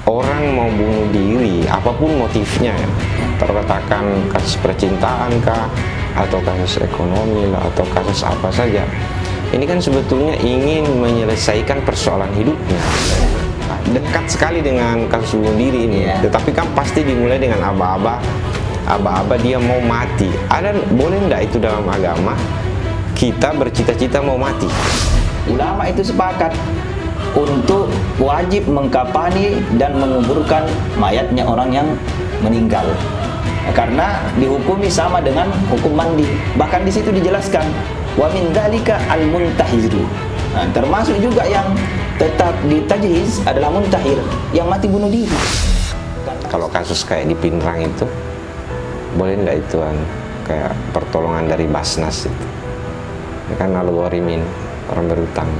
orang mau bunuh diri, apapun motifnya ya, terkatakan kasus percintaan kah, atau kasus ekonomi lah, atau kasus apa saja, ini kan sebetulnya ingin menyelesaikan persoalan hidupnya. Dekat sekali dengan kasus bunuh diri ini, tetapi kan pasti dimulai dengan aba-aba dia mau mati. Boleh nggak itu dalam agama kita bercita-cita mau mati? Ulama itu sepakat untuk wajib mengkafani dan menguburkan mayatnya orang yang meninggal, karena dihukumi sama dengan hukum mandi. Bahkan di situ dijelaskan wa min dzalika al-muntahiru. Nah, termasuk juga yang tetap ditajhiz adalah muntahir, yang mati bunuh diri. Kalau kasus kayak di Pinrang itu, boleh nggak itu kayak pertolongan dari Basnas itu? Ya kan lalu warimin, orang berutang.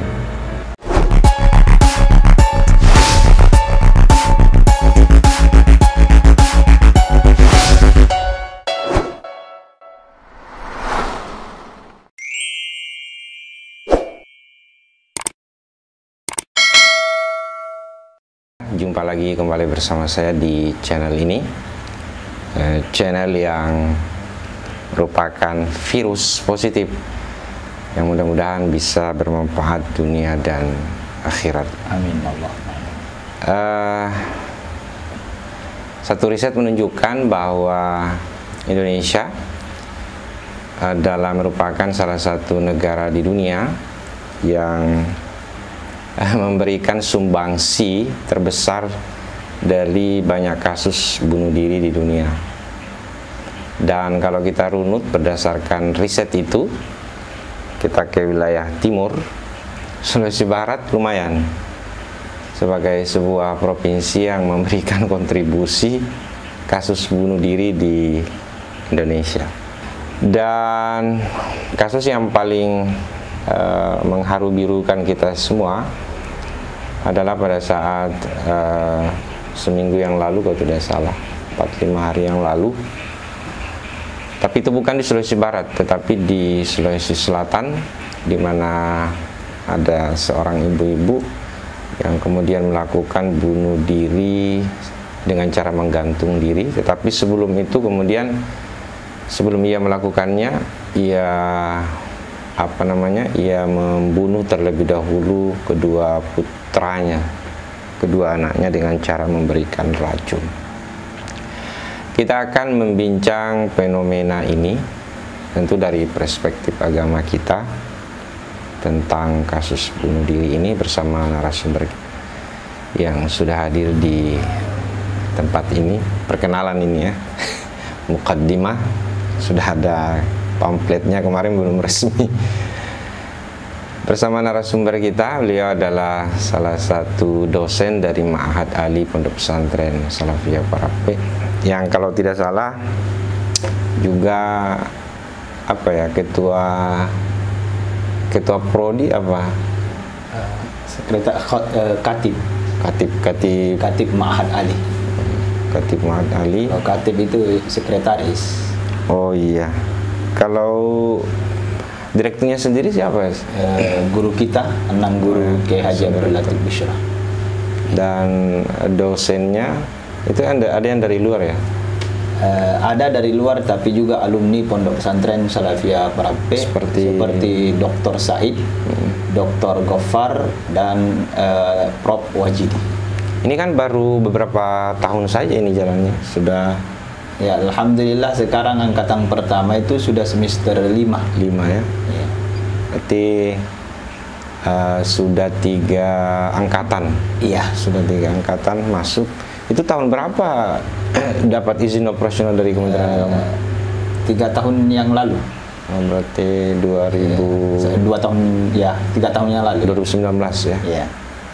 Jumpa lagi kembali bersama saya di channel ini, channel yang merupakan virus positif yang mudah-mudahan bisa bermanfaat dunia dan akhirat. Amin Allah. Satu riset menunjukkan bahwa Indonesia adalah merupakan salah satu negara di dunia yang memberikan sumbangsi terbesar dari banyak kasus bunuh diri di dunia. Dan kalau kita runut berdasarkan riset itu, kita ke wilayah timur, Sulawesi Barat lumayan sebagai sebuah provinsi yang memberikan kontribusi kasus bunuh diri di Indonesia. Dan kasus yang paling mengharu-birukan kita semua adalah pada saat seminggu yang lalu, kalau tidak salah 4-5 hari yang lalu, tapi itu bukan di Sulawesi Barat tetapi di Sulawesi Selatan, di mana ada seorang ibu-ibu yang kemudian melakukan bunuh diri dengan cara menggantung diri. Tetapi sebelum itu kemudian, sebelum ia melakukannya, ia membunuh terlebih dahulu kedua putranya, kedua anaknya dengan cara memberikan racun. Kita akan membincang fenomena ini tentu dari perspektif agama kita tentang kasus bunuh diri ini bersama narasumber yang sudah hadir di tempat ini. Perkenalan ini ya, mukaddimah, sudah ada pamfletnya, kemarin belum resmi. Bersama narasumber kita, beliau adalah salah satu dosen dari Ma'had Ali Pondok Pesantren Salafiyah Parape, yang kalau tidak salah juga ketua prodi Katib Ma'had Ali. Katib Ma'had Ali. Oh, katib itu sekretaris. Oh iya. Kalau direkturnya sendiri siapa? Guru kita, 6 guru Kiai Haji Abdul Latif Busyra. Dan dosennya itu ada yang dari luar ya? Ada dari luar, tapi juga alumni Pondok Pesantren Salafiyah Parape seperti Dr. Said, Dr. Gofar, dan Prof. Wajidi. Ini kan baru beberapa tahun saja ini jalannya, sudah. Ya, alhamdulillah sekarang angkatan pertama itu sudah semester 5 ya. Berarti sudah 3 angkatan. Iya, sudah 3 angkatan masuk. Itu tahun berapa dapat izin operasional dari Kementerian Agama? 3 tahun yang lalu. Oh, berarti 2000 2 tahun ya, 3 tahun yang lalu. 2019 ya. Iya.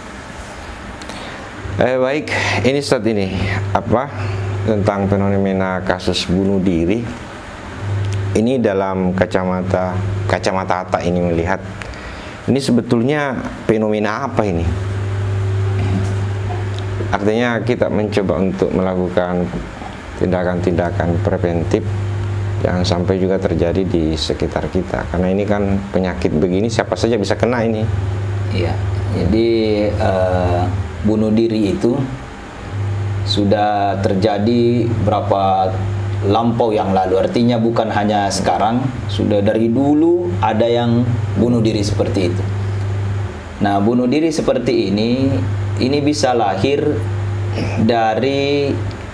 Baik, ini saat ini tentang fenomena kasus bunuh diri ini dalam kacamata Atta ini melihat ini sebetulnya fenomena apa ini? Artinya kita mencoba untuk melakukan tindakan-tindakan preventif jangan sampai juga terjadi di sekitar kita, karena ini kan penyakit begini siapa saja bisa kena ini. Iya. Jadi bunuh diri itu sudah terjadi berapa lampau yang lalu. Artinya bukan hanya sekarang, sudah dari dulu ada yang bunuh diri seperti itu. Nah, bunuh diri seperti ini bisa lahir dari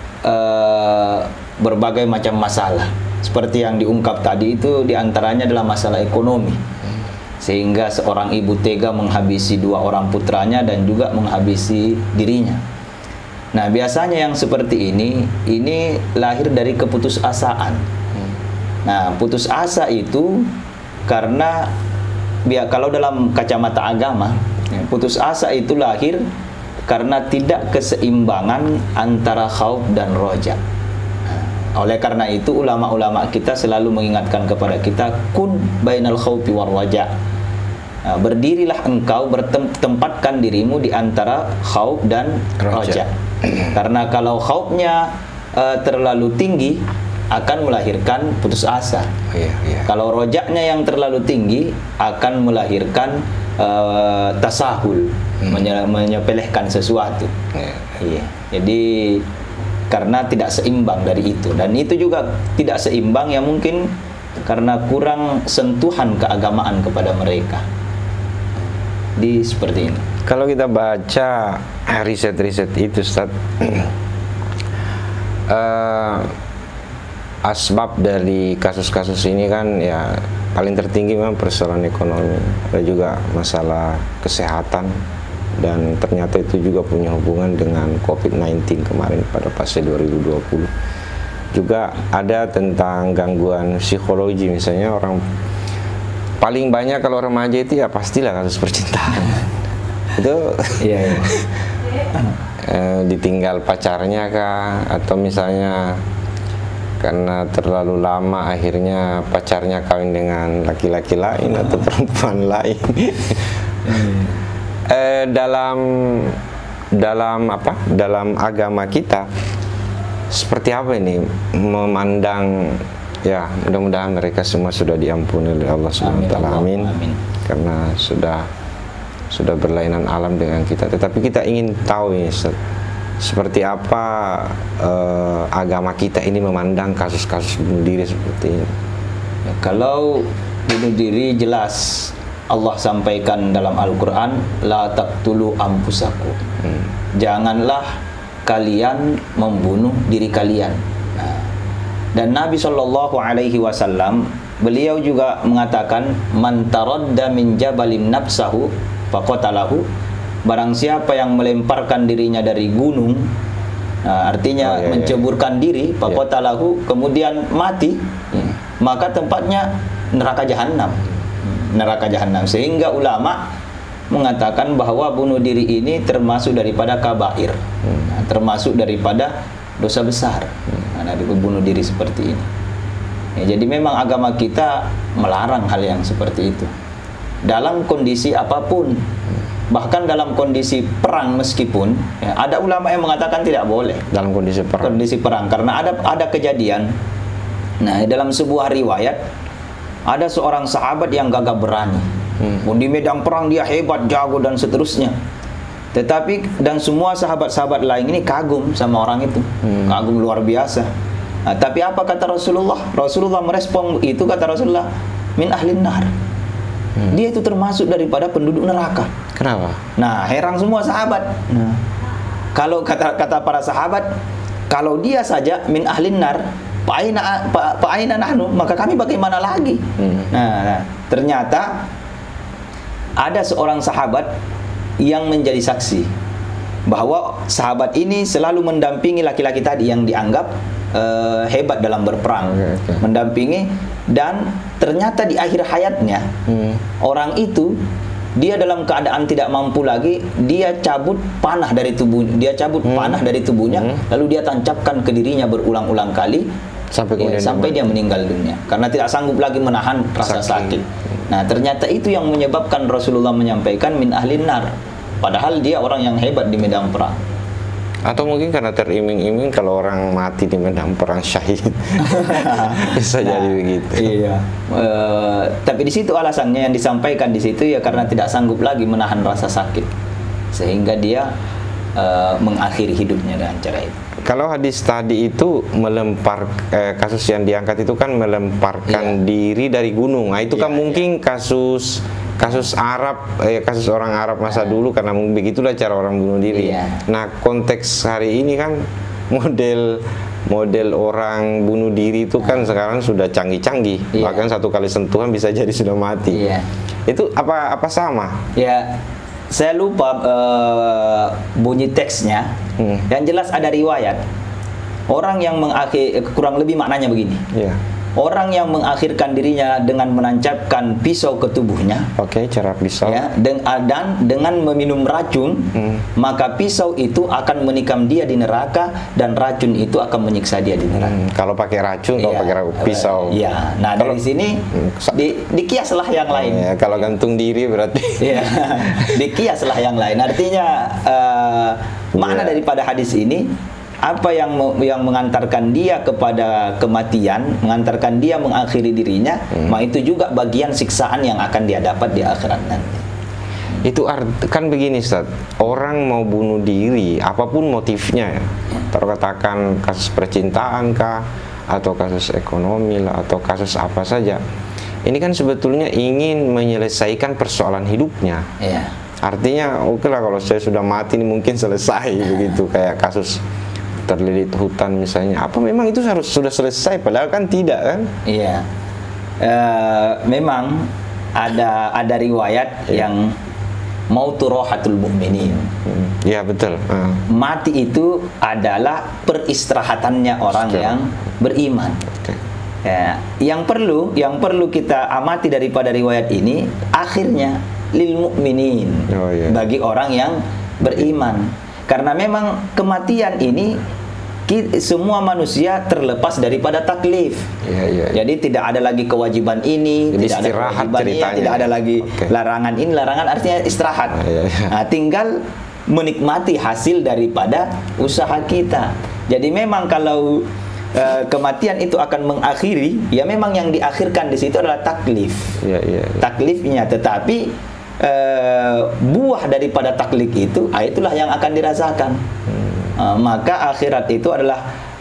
berbagai macam masalah. Seperti yang diungkap tadi itu diantaranya adalah masalah ekonomi. Sehingga seorang ibu tega menghabisi 2 orang putranya dan juga menghabisi dirinya. Nah, biasanya yang seperti ini lahir dari keputusasaan. Nah, putus asa itu karena kalau dalam kacamata agama, putus asa itu lahir karena tidak keseimbangan antara khauf dan roja. Oleh karena itu ulama-ulama kita selalu mengingatkan kepada kita, kun bainal khaufi war roja. Berdirilah engkau, tempatkan dirimu di antara khauf dan roja. Karena kalau khaufnya terlalu tinggi akan melahirkan putus asa. Kalau rojaknya yang terlalu tinggi akan melahirkan tasahul, menyepelekan sesuatu. Jadi karena tidak seimbang dari itu, dan itu juga tidak seimbang ya mungkin karena kurang sentuhan keagamaan kepada mereka. Seperti ini. Kalau kita baca riset-riset itu, Ustaz, asbab dari kasus-kasus ini kan ya paling tertinggi memang persoalan ekonomi, ada juga masalah kesehatan, dan ternyata itu juga punya hubungan dengan COVID-19 kemarin pada fase 2020. Juga ada tentang gangguan psikologi, misalnya orang paling banyak kalau remaja itu ya pastilah kasus percintaan. Itu ditinggal pacarnya kah, atau misalnya karena terlalu lama akhirnya pacarnya kawin dengan laki-laki lain atau perempuan lain. Dalam agama kita seperti apa ini memandang, ya mudah-mudahan mereka semua sudah diampuni oleh Allah Subhanahu wa taala. Amin. Karena sudah berlainan alam dengan kita. Tetapi kita ingin tahu ini, seperti apa agama kita ini memandang kasus-kasus bunuh diri seperti ini. Ya, kalau bunuh diri jelas Allah sampaikan dalam Al-Quran, la taqtulu anfusakum. Janganlah kalian membunuh diri kalian. Dan Nabi SAW beliau juga mengatakan, man taradda min jabalin nafsahu faqatalahu. Barang siapa yang melemparkan dirinya dari gunung, artinya menceburkan diri, faqatalahu, kemudian mati, maka tempatnya neraka jahanam. Neraka jahanam. Sehingga ulama mengatakan bahwa bunuh diri ini termasuk daripada kabair, termasuk daripada dosa besar. Dari bunuh diri seperti ini. Ya, jadi memang agama kita melarang hal yang seperti itu dalam kondisi apapun. Bahkan dalam kondisi perang meskipun ya, ada ulama yang mengatakan tidak boleh dalam kondisi perang. Kondisi perang karena ada kejadian. Nah, dalam sebuah riwayat ada seorang sahabat yang gagah berani. Di medan perang dia hebat, jago dan seterusnya. Tetapi dan semua sahabat-sahabat lain ini kagum sama orang itu. Kagum luar biasa. Nah, tapi apa kata Rasulullah? Rasulullah merespon itu, kata Rasulullah, min ahlin nar. Dia itu termasuk daripada penduduk neraka. Kenapa? Nah, heran semua sahabat. Nah, kalau kata para sahabat, kalau dia saja min ahlin nar, Pa'aina nahnu, maka kami bagaimana lagi? Nah, ternyata ada seorang sahabat yang menjadi saksi bahwa sahabat ini selalu mendampingi laki-laki tadi yang dianggap hebat dalam berperang, mendampingi, dan ternyata di akhir hayatnya orang itu dia dalam keadaan tidak mampu lagi, dia cabut panah dari tubuhnya, lalu dia tancapkan ke dirinya berulang-ulang kali sampai dia meninggal dunia karena tidak sanggup lagi menahan rasa sakit. Nah, ternyata itu yang menyebabkan Rasulullah menyampaikan min ahlin nar, padahal dia orang yang hebat di medan perang. Atau mungkin karena teriming-iming kalau orang mati di medan perang syahid. Bisa jadi begitu. Iya. Tapi di situ alasannya yang disampaikan di situ ya karena tidak sanggup lagi menahan rasa sakit, sehingga dia mengakhiri hidupnya dengan cara itu. Kalau hadis tadi itu melempar kasus yang diangkat itu kan melemparkan diri dari gunung. Nah, itu kan mungkin kasus Arab, kasus orang Arab masa dulu, karena mungkin begitulah cara orang bunuh diri. Nah, konteks hari ini kan model orang bunuh diri itu kan sekarang sudah canggih-canggih. Bahkan satu kali sentuhan bisa jadi sudah mati. Itu apa sama? Ya, saya lupa bunyi teksnya. Yang jelas ada riwayat orang yang kurang lebih maknanya begini. Orang yang mengakhirkan dirinya dengan menancapkan pisau ke tubuhnya, cara pisau, dan dengan meminum racun, maka pisau itu akan menikam dia di neraka dan racun itu akan menyiksa dia di neraka. Kalau pakai racun, kalau pakai pisau. Nah, dari sini dikiaslah yang lain. Kalau gantung diri berarti. Dikiaslah yang lain. Artinya makna daripada hadis ini, apa yang mengantarkan dia kepada kematian, mengantarkan dia mengakhiri dirinya, maka itu juga bagian siksaan yang akan dia dapat di akhirat nanti. Itu kan begini, Ustaz. Orang mau bunuh diri, apapun motifnya, katakan kasus percintaan kah, atau kasus ekonomi lah, atau kasus apa saja, ini kan sebetulnya ingin menyelesaikan persoalan hidupnya. Artinya, oke lah, kalau saya sudah mati ini mungkin selesai begitu, kayak kasus terlilit hutan misalnya, apa memang itu sudah selesai, padahal kan tidak kan? Memang ada riwayat yang mautu rohatul mu'minin. Betul. Mati itu adalah peristirahatannya orang yang beriman. Yang perlu kita amati daripada riwayat ini, akhirnya lil mu'minin, bagi orang yang beriman. Karena memang kematian ini semua manusia terlepas daripada taklif. Jadi tidak ada lagi kewajiban ini, jadi tidak ada kewajiban ini, tidak ada lagi larangan ini, larangan artinya istirahat. Nah, tinggal menikmati hasil daripada usaha kita. Jadi memang kalau kematian itu akan mengakhiri, ya memang yang diakhirkan di situ adalah taklif. Taklifnya, tetapi buah daripada taklif itu, itulah yang akan dirasakan. Maka akhirat itu adalah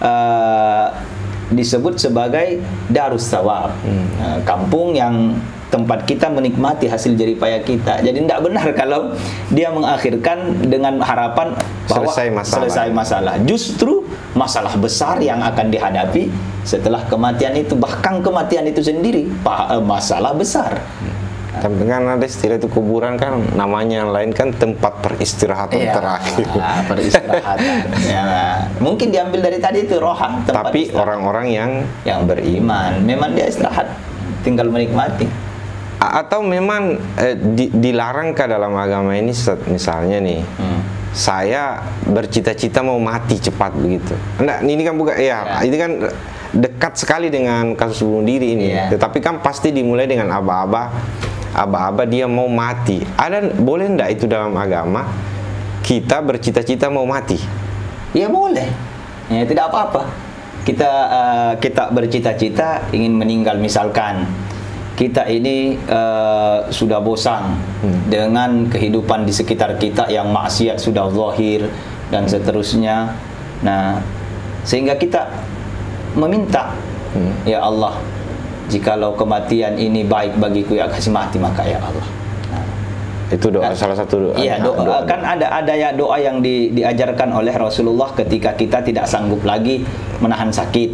disebut sebagai darus thawab, kampung yang tempat kita menikmati hasil jeripaya kita. Jadi tidak benar kalau dia mengakhirkan dengan harapan bahwa selesai masalah. Justru masalah besar yang akan dihadapi setelah kematian itu, bahkan kematian itu sendiri masalah besar. Tapi kan ada istilah itu kuburan kan namanya lain kan tempat peristirahatan terakhir. Peristirahatan. Mungkin diambil dari tadi itu roha. Tapi orang-orang yang beriman, memang dia istirahat, tinggal menikmati. Atau memang dilarangkah dalam agama ini, misalnya nih, saya bercita-cita mau mati cepat begitu. Nah, ini kan bukan ini kan dekat sekali dengan kasus bunuh diri ini. Tetapi kan pasti dimulai dengan aba-aba dia mau mati. Boleh enggak itu dalam agama kita bercita-cita mau mati? Ya boleh. Tidak apa-apa. Kita bercita-cita ingin meninggal, misalkan kita ini sudah bosan dengan kehidupan di sekitar kita yang maksiat sudah zahir dan seterusnya. Nah, sehingga kita meminta, ya Allah, jikalau kematian ini baik bagiku, ya kasih mati maka ya Allah. Itu doa, salah satu doa. Doa. Kan ada ya doa yang diajarkan oleh Rasulullah ketika kita tidak sanggup lagi menahan sakit.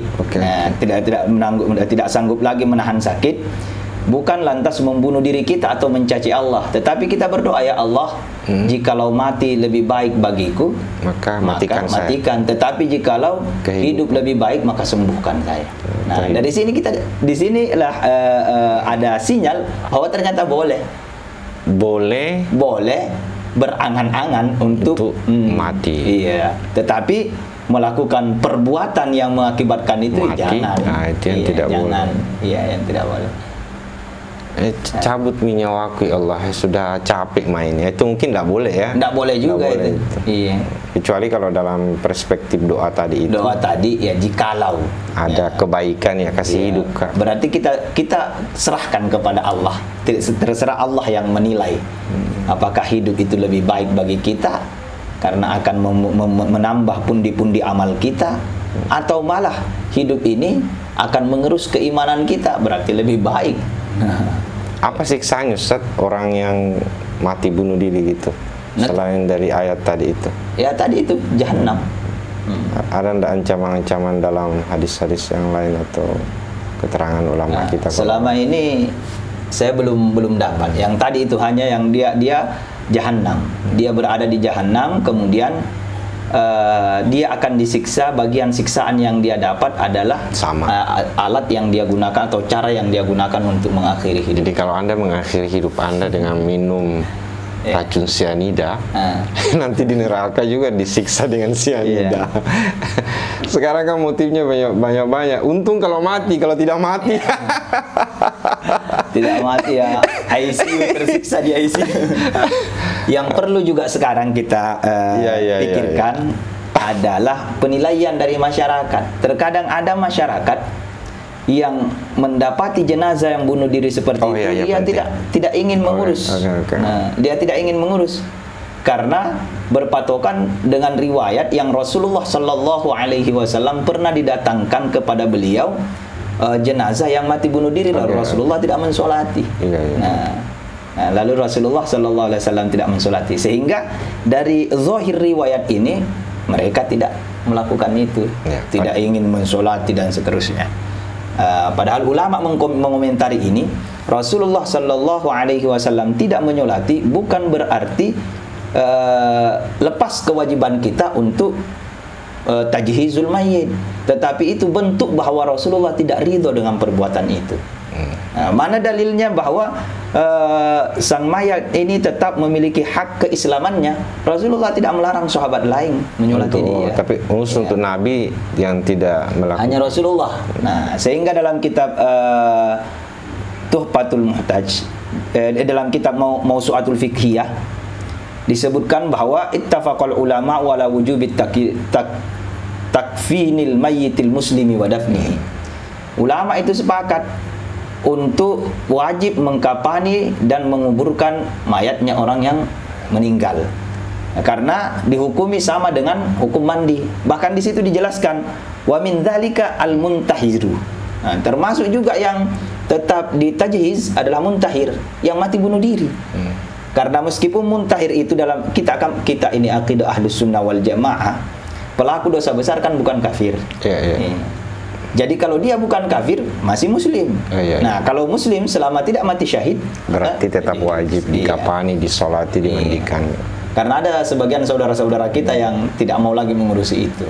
Tidak sanggup lagi menahan sakit, bukan lantas membunuh diri kita atau mencaci Allah, tetapi kita berdoa, ya Allah, jikalau mati lebih baik bagiku, maka matikan. Tetapi jikalau hidup lebih baik, maka sembuhkan saya. Nah, dari sinilah ada sinyal bahwa ternyata boleh berangan-angan untuk mati. Tetapi melakukan perbuatan yang mengakibatkan itu jangan. Nah, itu yang tidak boleh. Yang tidak boleh. Cabut nyawaku, ya Allah, sudah capek mainnya. Itu mungkin tidak boleh ya. Tidak boleh juga itu. Kecuali kalau dalam perspektif doa tadi itu. Doa tadi ya jikalau ada kebaikan ya kasih hidup. Berarti kita serahkan kepada Allah. Terserah Allah yang menilai apakah hidup itu lebih baik bagi kita karena akan menambah pundi-pundi amal kita, atau malah hidup ini akan mengerus keimanan kita, berarti lebih baik. Apa siksanya Ustaz orang yang mati bunuh diri gitu? Selain dari ayat tadi itu. Ya tadi itu jahanam. Ada ndak ancaman-ancaman dalam hadis-hadis yang lain atau keterangan ulama kita? Selama ini saya belum dapat. Yang tadi itu hanya yang dia jahanam. Dia berada di jahanam, kemudian dia akan disiksa. Bagian siksaan yang dia dapat adalah alat yang dia gunakan atau cara yang dia gunakan untuk mengakhiri hidup. Jadi kalau Anda mengakhiri hidup Anda dengan minum racun sianida, nanti di neraka juga disiksa dengan sianida. Sekarang kan motifnya banyak. Untung kalau mati, kalau tidak mati tidak mati ya ICU, tersiksa di ICU. Yang perlu juga sekarang kita pikirkan adalah penilaian dari masyarakat. Terkadang ada masyarakat yang mendapati jenazah yang bunuh diri seperti itu, dia tidak ingin mengurus. Nah, dia tidak ingin mengurus karena berpatokan dengan riwayat yang Rasulullah Shallallahu Alaihi Wasallam pernah didatangkan kepada beliau jenazah yang mati bunuh diri, lalu Rasulullah tidak mensolati. Nah, lalu Rasulullah Shallallahu Alaihi Wasallam tidak mensolati, sehingga dari zahir riwayat ini mereka tidak melakukan itu, tidak ingin mensolati dan seterusnya. Padahal ulama mengomentari ini, Rasulullah Shallallahu Alaihi Wasallam tidak menyolati bukan berarti lepas kewajiban kita untuk tajhizul mayyit, tetapi itu bentuk bahwa Rasulullah tidak ridho dengan perbuatan itu. Mana dalilnya bahwa sang mayat ini tetap memiliki hak keislamannya? Rasulullah tidak melarang sahabat lain menyolati dia. Tapi khusus untuk Nabi yang tidak melakukan. Hanya Rasulullah. Nah, sehingga dalam kitab Tuhfatul Muhtaj, dalam kitab Mawsu'atul Fiqhiyah disebutkan bahwa ittafaqal ulama wala wujubit takfinil mayyitil muslimi wa dafnihi. Ulama itu sepakat untuk wajib mengkafani dan menguburkan mayatnya orang yang meninggal, karena dihukumi sama dengan hukum mandi. Bahkan di situ dijelaskan wa min dzalika al muntahiru. Nah, termasuk juga yang tetap ditajhiz adalah muntahir, yang mati bunuh diri. Karena meskipun muntahir itu dalam kita ini akidah Ahlus Sunnah wal Jamaah, pelaku dosa besar kan bukan kafir. Jadi kalau dia bukan kafir, masih muslim. Nah, kalau muslim selama tidak mati syahid, berarti tetap wajib dikafani, disolati, dimandikan. Karena ada sebagian saudara-saudara kita yang tidak mau lagi mengurusi itu.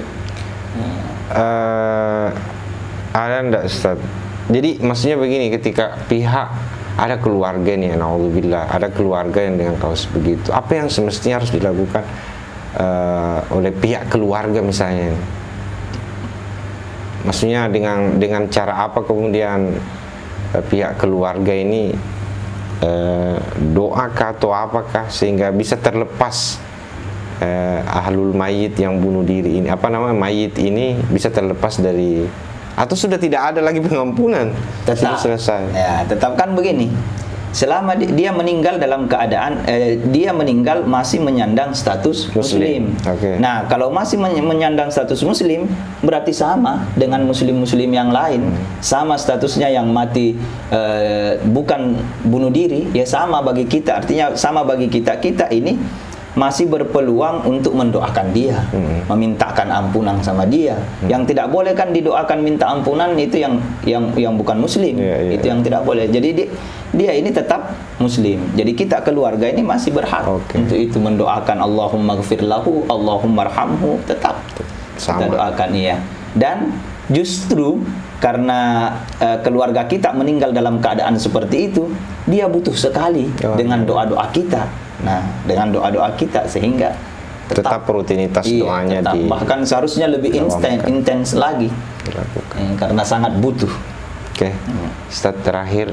Ada enggak Ustaz? Jadi maksudnya begini, ketika pihak ada keluarga nih, naudzubillah, ada keluarga yang dengan kasus begitu, apa yang semestinya harus dilakukan oleh pihak keluarga misalnya? Maksudnya dengan cara apa kemudian pihak keluarga ini doakah atau apakah sehingga bisa terlepas ahlul mayit yang bunuh diri ini, mayit ini bisa terlepas dari, atau sudah tidak ada lagi pengampunan, sudah selesai? Ya, tetap kan begini. Selama dia meninggal dalam keadaan dia meninggal masih menyandang status muslim. Nah, kalau masih menyandang status muslim, berarti sama dengan muslim-muslim yang lain. Sama statusnya yang mati bukan bunuh diri, ya sama bagi kita. Artinya sama bagi kita. Kita ini masih berpeluang untuk mendoakan dia, memintakan ampunan sama dia. Yang tidak boleh kan didoakan minta ampunan itu yang bukan muslim. Itu yang tidak boleh. Jadi dia ini tetap muslim. Jadi kita keluarga ini masih berhak untuk itu, mendoakan Allahumma ghfir lahu, Allahumma arhamhu, tetap kita doakan dia. Dan justru karena keluarga kita meninggal dalam keadaan seperti itu, dia butuh sekali dengan doa-doa kita. Nah, dengan doa-doa kita sehingga tetap rutinitas doanya bahkan seharusnya lebih intens lagi karena sangat butuh. Ustaz, terakhir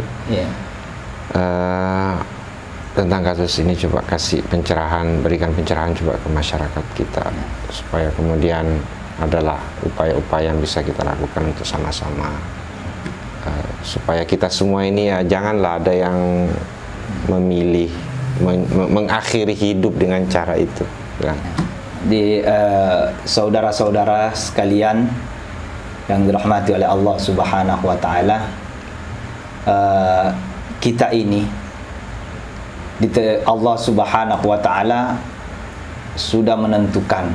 tentang kasus ini coba kasih pencerahan, berikan pencerahan coba ke masyarakat kita supaya kemudian adalah upaya-upaya yang bisa kita lakukan untuk sama-sama supaya kita semua ini ya janganlah ada yang memilih mengakhiri hidup dengan cara itu. di saudara-saudara sekalian yang dirahmati oleh Allah Subhanahu wa taala, kita ini Allah Subhanahu wa taala sudah menentukan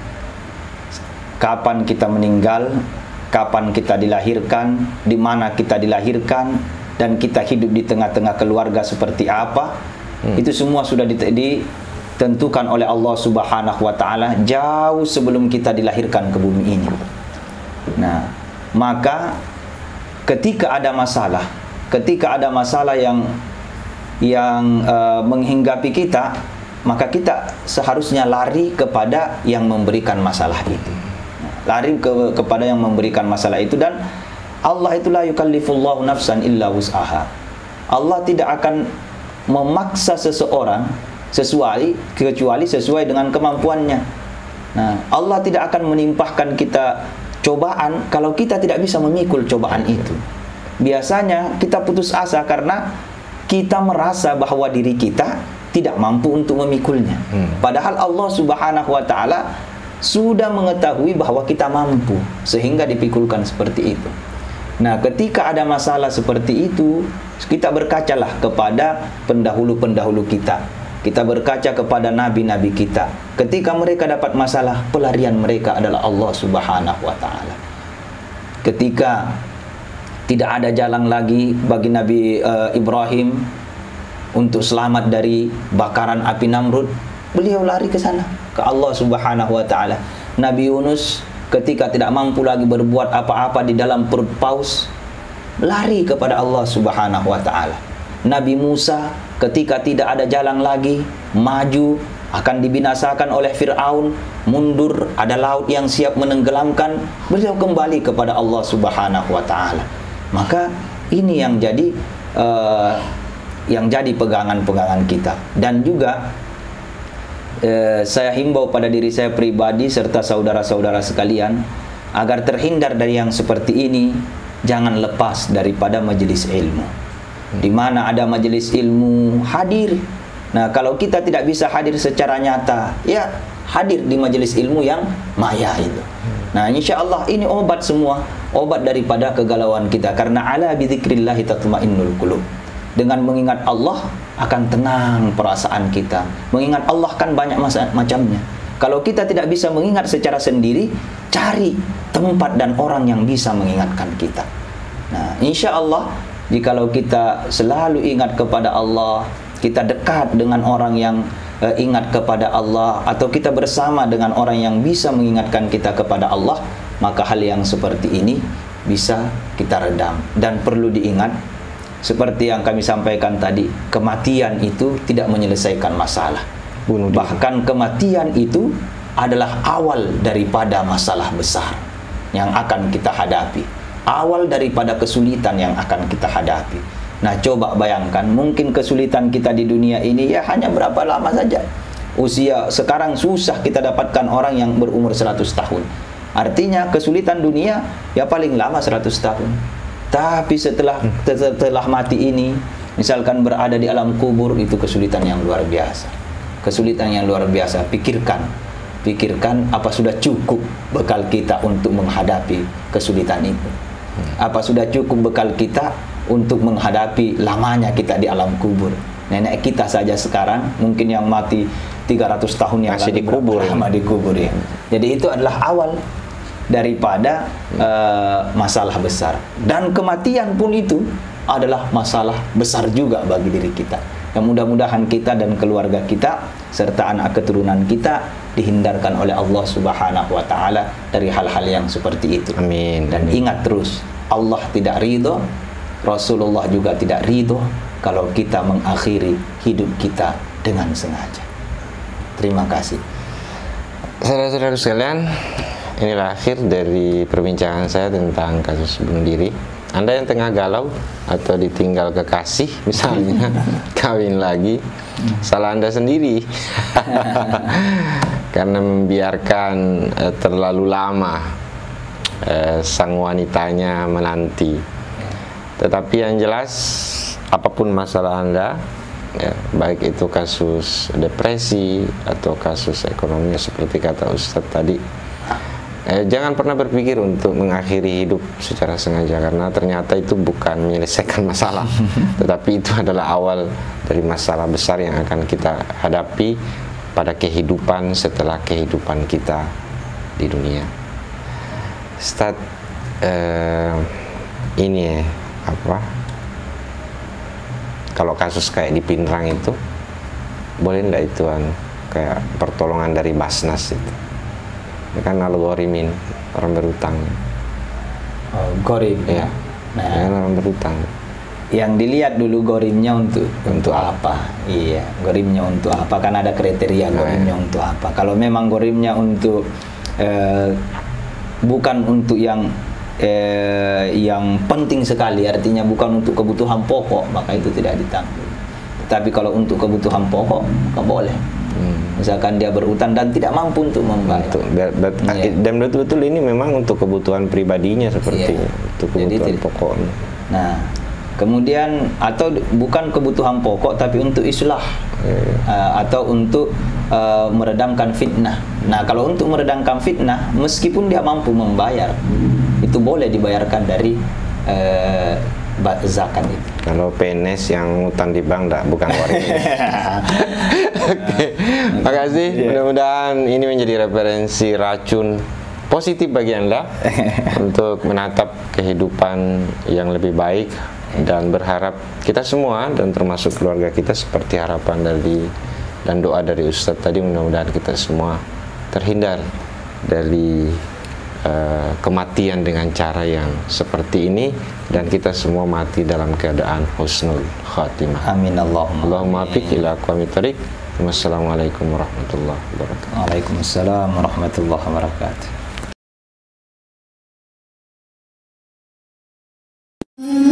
kapan kita meninggal, kapan kita dilahirkan, di mana kita dilahirkan, dan kita hidup di tengah-tengah keluarga seperti apa. Itu semua sudah ditentukan oleh Allah Subhanahu wa taala jauh sebelum kita dilahirkan ke bumi ini. Nah, maka ketika ada masalah yang menghinggapi kita, maka kita seharusnya lari kepada yang memberikan masalah itu. Lari kepada yang memberikan masalah itu. Dan Allah itu la yukallifullahu nafsan illa wus'aha. Allah tidak akan memaksa seseorang kecuali sesuai dengan kemampuannya. Nah, Allah tidak akan menimpahkan kita cobaan kalau kita tidak bisa memikul cobaan itu. Biasanya kita putus asa karena kita merasa bahwa diri kita tidak mampu untuk memikulnya. Padahal Allah Subhanahu wa taala sudah mengetahui bahwa kita mampu, sehingga dipikulkan seperti itu. Nah, ketika ada masalah seperti itu, kita berkacalah kepada pendahulu-pendahulu kita. Kita berkaca kepada nabi-nabi kita. Ketika mereka dapat masalah, pelarian mereka adalah Allah Subhanahu wa taala. Ketika tidak ada jalan lagi bagi Nabi Ibrahim untuk selamat dari bakaran api Namrud, beliau lari ke sana, ke Allah Subhanahu wa taala. Nabi Yunus ketika tidak mampu lagi berbuat apa-apa di dalam perut paus, lari kepada Allah Subhanahu wa taala. Nabi Musa ketika tidak ada jalan lagi, maju akan dibinasakan oleh Fir'aun, mundur, ada laut yang siap menenggelamkan, beliau kembali kepada Allah Subhanahu wa taala. Maka ini yang jadi pegangan-pegangan kita. Dan juga saya himbau pada diri saya pribadi serta saudara-saudara sekalian, agar terhindar dari yang seperti ini, jangan lepas daripada majelis ilmu. Di mana ada majelis ilmu, hadir. Nah, kalau kita tidak bisa hadir secara nyata, ya hadir di majelis ilmu yang maya itu. Nah, insya Allah ini obat semua, obat daripada kegalauan kita. Karena ala bidzikrillahi tatma'innul qulub. Dengan mengingat Allah akan tenang perasaan kita. Mengingat Allah kan banyak macamnya. Kalau kita tidak bisa mengingat secara sendiri, cari tempat dan orang yang bisa mengingatkan kita. Nah, insya Allah jikalau kita selalu ingat kepada Allah, kita dekat dengan orang yang ingat kepada Allah, atau kita bersama dengan orang yang bisa mengingatkan kita kepada Allah, maka hal yang seperti ini bisa kita redam. Dan perlu diingat, seperti yang kami sampaikan tadi, kematian itu tidak menyelesaikan masalah. Bahkan kematian itu adalah awal daripada masalah besar yang akan kita hadapi, awal daripada kesulitan yang akan kita hadapi. Nah, coba bayangkan, mungkin kesulitan kita di dunia ini ya hanya berapa lama saja. Usia sekarang susah kita dapatkan orang yang berumur 100 tahun. Artinya kesulitan dunia ya paling lama 100 tahun. Tapi setelah mati ini, misalkan berada di alam kubur, itu kesulitan yang luar biasa. Kesulitan yang luar biasa. Pikirkan apa sudah cukup bekal kita untuk menghadapi kesulitan itu. Apa sudah cukup bekal kita untuk menghadapi lamanya kita di alam kubur. Nenek kita saja sekarang mungkin yang mati 300 tahun yang masih dikubur, lama dikubur ya. Jadi itu adalah awal daripada masalah besar. Dan kematian pun itu adalah masalah besar juga bagi diri kita. Yang mudah-mudahan kita dan keluarga kita serta anak keturunan kita dihindarkan oleh Allah Subhanahu wa taala dari hal-hal yang seperti itu. Amin. Dan ingat terus, Allah tidak ridho, Rasulullah juga tidak ridho kalau kita mengakhiri hidup kita dengan sengaja. Terima kasih. Saudara-saudara sekalian, inilah akhir dari perbincangan saya tentang kasus bunuh diri. Anda yang tengah galau atau ditinggal kekasih misalnya, kawin lagi, salah Anda sendiri karena membiarkan terlalu lama sang wanitanya menanti. Tetapi yang jelas, apapun masalah Anda, ya, baik itu kasus depresi atau kasus ekonomi seperti kata Ustadz tadi. Jangan pernah berpikir untuk mengakhiri hidup secara sengaja, karena ternyata itu bukan menyelesaikan masalah, tetapi itu adalah awal dari masalah besar yang akan kita hadapi pada kehidupan setelah kehidupan kita di dunia. Ustaz, ini kalau kasus kayak di Pinrang itu boleh nggak itu kayak pertolongan dari Basnas itu? Ya kan algorimin orang berutang. Oh, gorim. Ya. Nah, ya, orang berutang. Yang dilihat dulu gorimnya untuk apa? Iya, gorimnya untuk apa? Kan ada kriteria gorimnya untuk apa. Kalau memang gorimnya untuk bukan untuk yang penting sekali, artinya bukan untuk kebutuhan pokok, maka itu tidak ditanggung. Tapi kalau untuk kebutuhan pokok, maka boleh. Misalkan dia berutang dan tidak mampu untuk membayar. Dan betul-betul ini memang untuk kebutuhan pribadinya sepertinya, untuk kebutuhan pokoknya. Nah, kemudian atau bukan kebutuhan pokok tapi untuk islah, atau untuk meredamkan fitnah. Nah, kalau untuk meredamkan fitnah, meskipun dia mampu membayar, itu boleh dibayarkan dari zakat itu. Kalau PNS yang utang di bank bukan waris. Oke, makasih. Mudah-mudahan ini menjadi referensi racun positif bagi Anda untuk menatap kehidupan yang lebih baik, dan berharap kita semua dan termasuk keluarga kita seperti harapan dan doa dari Ustadz tadi, mudah-mudahan kita semua terhindar dari kematian dengan cara yang seperti ini, dan kita semua mati dalam keadaan husnul khatimah. Amin Allahumma afiq ila aqwamit thoriq. Wassalamualaikum warahmatullahi wabarakatuh. Waalaikumsalam warahmatullahi wabarakatuh.